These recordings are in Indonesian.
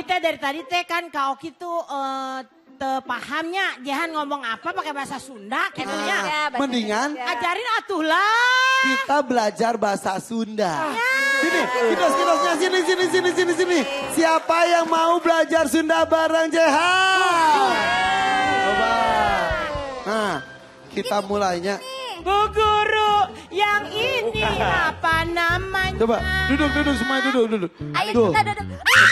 Ini teh dari tadi teh kan Kak Oki tuh pahamnya Jehan ngomong apa pakai bahasa Sunda kayaknya. Mendingan ajarin atuh lah. kita belajar bahasa Sunda. Sini, kidos-kidosnya sini. Siapa yang mau belajar Sunda bareng Jehan? Coba. Nah, kita mulainya. Bu Guru, yang ini apa namanya? Coba, duduk semuanya duduk. Ayo Tuh. kita duduk.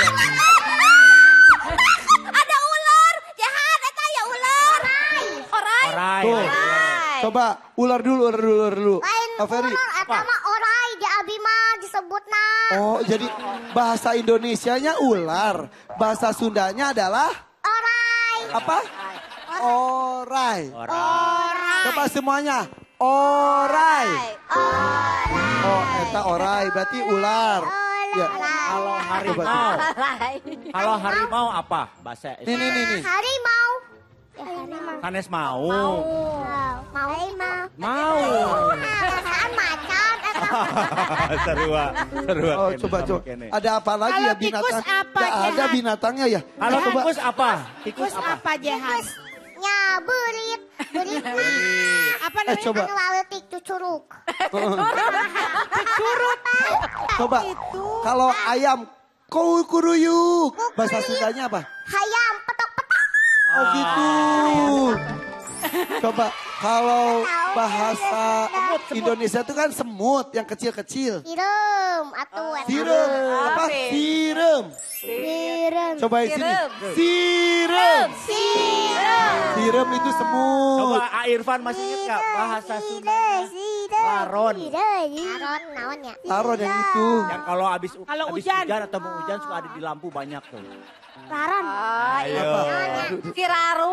Ada ular. Jahat, eta ya ular. Orai. Tuh. Coba, ular dulu. Lain Ferry. ular, eta mah orai di abi mah disebutna. Oh, jadi bahasa Indonesianya ular, bahasa Sundanya adalah Orai. apa? Orai. Coba semuanya. Orai. Oh, eta orai berarti ular. Ya. Kalau harimau. Kalau harimau apa bahasa Nih. Harimau. Ya harimau. Sanes mau. Mau. Perasaan macan. Seru. Oh, coba. Ada apa lagi Kalau ya tikus binatang? apa, Ya, ada Jehan? binatangnya ya. Kalau Coba. tikus apa? Tikus apa Jehan? Nya berit. Berit Apa namanya? Coba. anu laletik cucuruk. Coba. Kalau ayam kuruyuk. Bahasa Sundanya apa? Hayam petok-petok. Oh gitu. Coba kalau bahasa Indonesia itu kan semut yang kecil-kecil. Sirem atuh. Sirem. Apa? Sirem. Sirem. Coba di sini. Sirem. Sirem itu semut. Coba A Irfan masih ingat gak bahasa Sunda? Laron. Laron naonnya? Taruh yang itu. Yang kalau habis hujan. hujan atau mau hujan suka ada di lampu banyak tuh. Laron. Ayo. Siraru.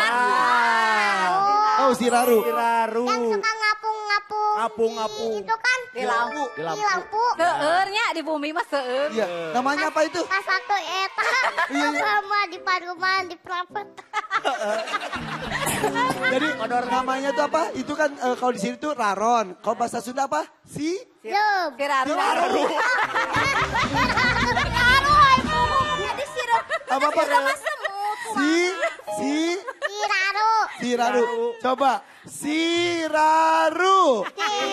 Oh, siraru. Siraru. Yang suka ngapung-ngapung. Ngapung-ngapung. Itu kan Di lampu. Di di lampu. lampu. Seurnya di bumi mah seur. Iya, namanya apa itu? Pas waktu eta. Iya. Sama di paruman di pelapet. Jadi namanya itu apa? Itu kan kalau di sini tuh raron. Kalau bahasa Sunda apa? Sirem. Siraru. Jadi sirup. Apa? Sama semut. Siraru. Siraru. Coba. Siraru.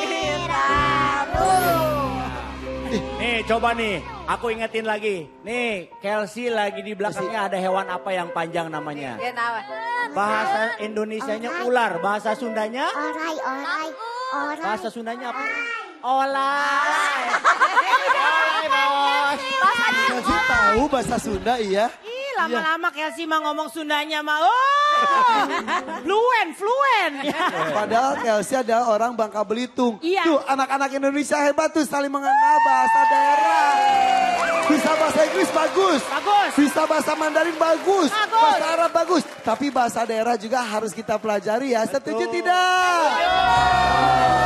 Nih coba nih, aku ingetin lagi. Nih, Kelsey lagi di belakangnya ada hewan apa yang panjang namanya? Ya nawa. Bahasa Indonesianya ular, bahasa Sundanya? Orai. Bahasa Sundanya apa? Olay. Olay, bos. Kasih tahu bahasa Sunda iya. Ih, lama-lama Kelsey mah ngomong Sundanya mah. Fluent. Padahal Kelsey adalah orang Bangka Belitung. Iya. Tuh anak-anak Indonesia hebat tuh saling mengenal bahasa daerah. Bisa bahasa Inggris bagus. Bisa bahasa Mandarin bagus. Bahasa Arab bagus. Tapi bahasa daerah juga harus kita pelajari ya. Setuju tidak?